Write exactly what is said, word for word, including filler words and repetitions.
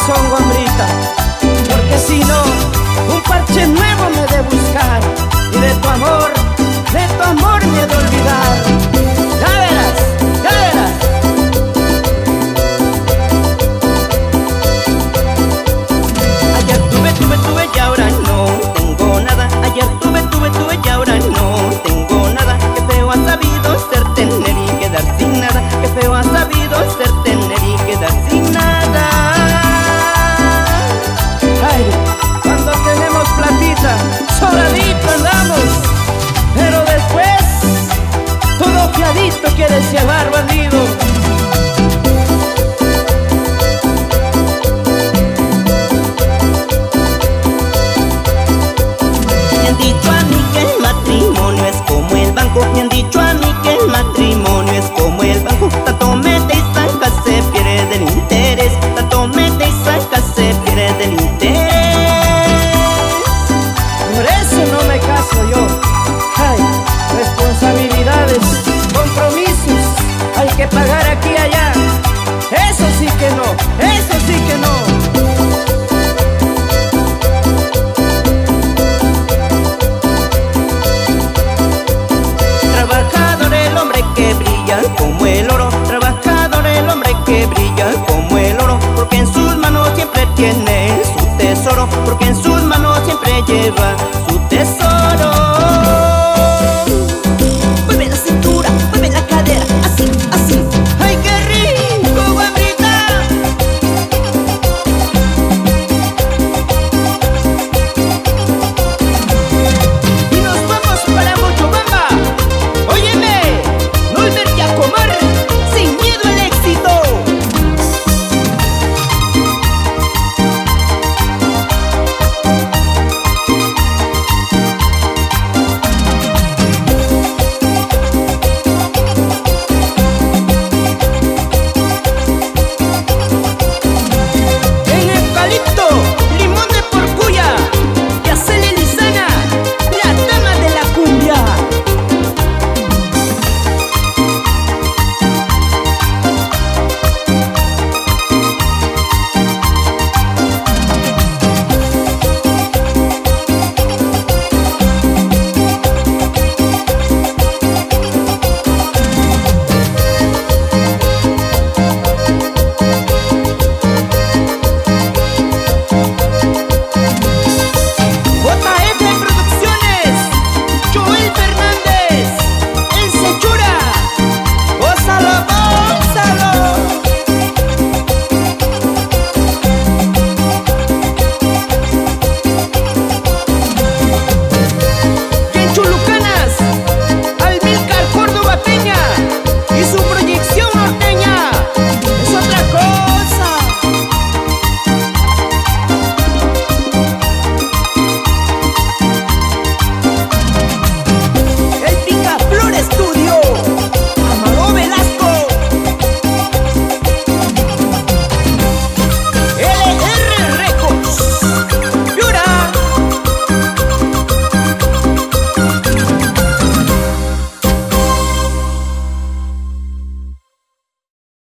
razón, guambrita, porque si no, un parche nuevo me he de buscar, y de tu amor, de tu amor me he de olvidar. Ya verás, ya verás. Ayer tuve, tuve, tuve y ahora no tengo nada. Ayer tuve, tuve, tuve y ahora no tengo nada. Qué feo ha sabido ser tener y quedar sin nada. Qué feo ha sabido ser tener y quedar sin nada. Ay, cuando tenemos platita, sobradito andamos, pero después todo fiadito quieres llevar, bandido. Me han dicho a mí que el matrimonio es como el banco. Me han dicho a mí que el matrimonio es como el banco. Tanto mete y saca se pierde del interés. Tanto mete y saca se pierde del interés. Por eso no me caso yo. Ay, responsabilidades, compromisos, hay que pagar aquí y allá. Eso sí que no.